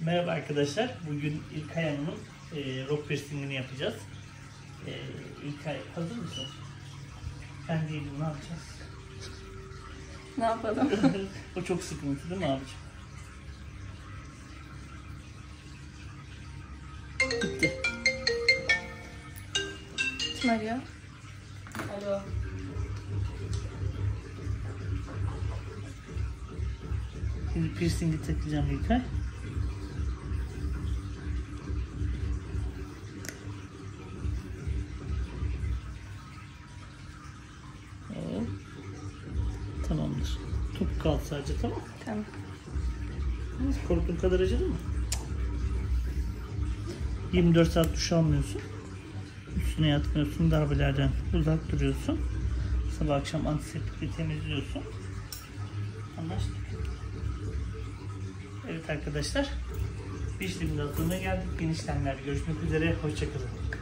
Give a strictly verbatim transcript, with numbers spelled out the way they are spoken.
Merhaba arkadaşlar. Bugün İlkay Hanım'ın e, rock piercingini yapacağız. E, İlkay hazır mısın? Ben değilim, ne yapacağız? Ne yapalım? O çok sıkıntı değil mi abiciğim? Bitti. Kim arıyor? Alo. Şimdi piercingi takacağım İlkay. Oo. Tamamdır. Top kaldı sadece, tamam. Tamam. Korktuğun kadar acıdı mı? yirmi dört saat duş almıyorsun. Üstüne yatmıyorsun. Darbelerden uzak duruyorsun. Sabah akşam antiseptikle temizliyorsun. Anlaştık. Evet arkadaşlar. Bir işlemin sonuna geldik. Yeni işlemlerde görüşmek üzere. Hoşçakalın.